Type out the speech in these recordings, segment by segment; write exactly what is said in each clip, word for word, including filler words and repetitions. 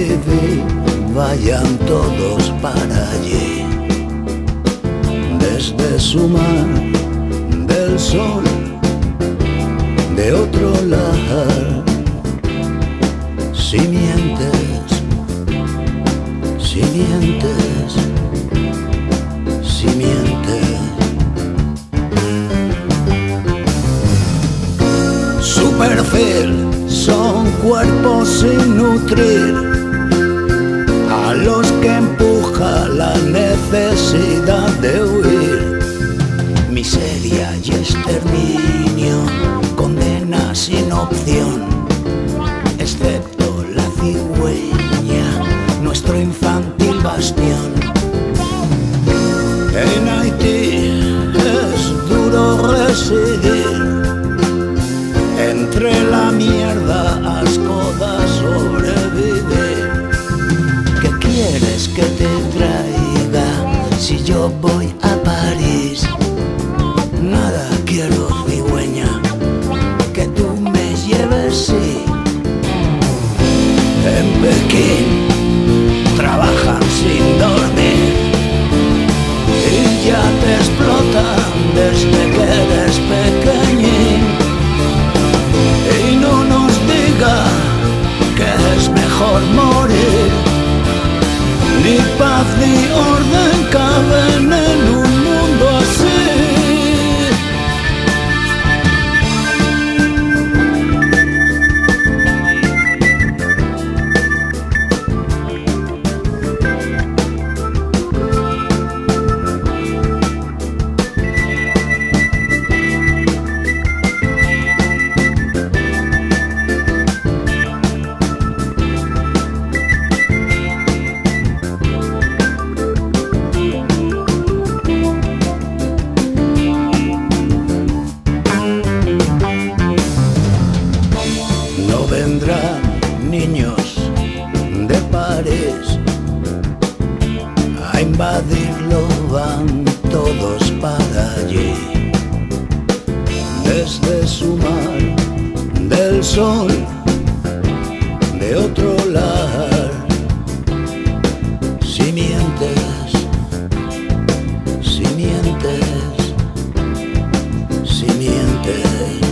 vivir, vayan todos para allí. Desde su mar, del sol, de otro lado, simientes, simientes, simientes. Su perfil son cuerpos sin nutrir, a los que empuja la necesidad de huir. Miseria y exterminio, condena sin opción, excepto la cigüeña, nuestro infantil bastión. En Haití es duro residir, entre la mierda ascoda sobrevivir. ¿Qué quieres que te traiga si yo voy a París? Nada quiero, cigüeña, que tú me lleves, sí. En Pekín trabajan sin dormir y ya te explotan desde que eres pequeñín. Y no nos diga que es mejor morir, ni paz ni orden caben en un mundo así. Vendrán niños de París a invadirlo, van todos para allí. Desde su mar, del sol, de otro lar, simientes, simientes, simientes.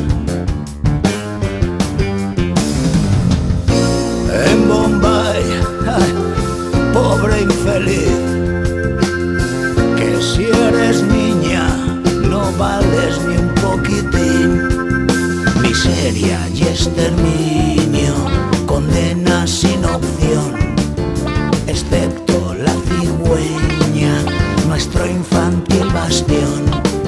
En Bombay, ay, pobre infeliz, que si eres niña no vales ni un poquitín. Miseria y exterminio, condena sin opción, excepto la cigüeña, nuestro infantil bastión.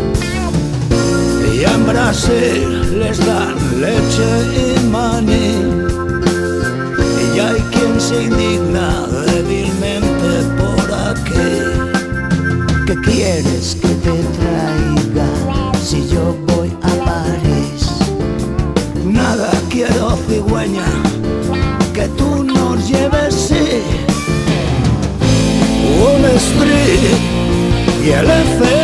Y en Brasil les dan leche y maní, y hay quien se indigna débilmente por aquí. ¿Qué quieres que te traiga si yo voy a París? Nada quiero, cigüeña, que tú nos lleves, sí. Wall Street y el F